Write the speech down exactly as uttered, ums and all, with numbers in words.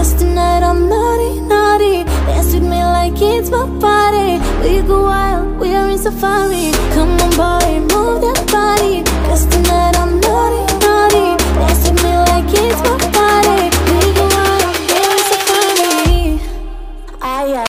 Cause tonight I'm naughty, naughty. Dance with me like it's my party. We go wild, we are in safari. Come on boy, move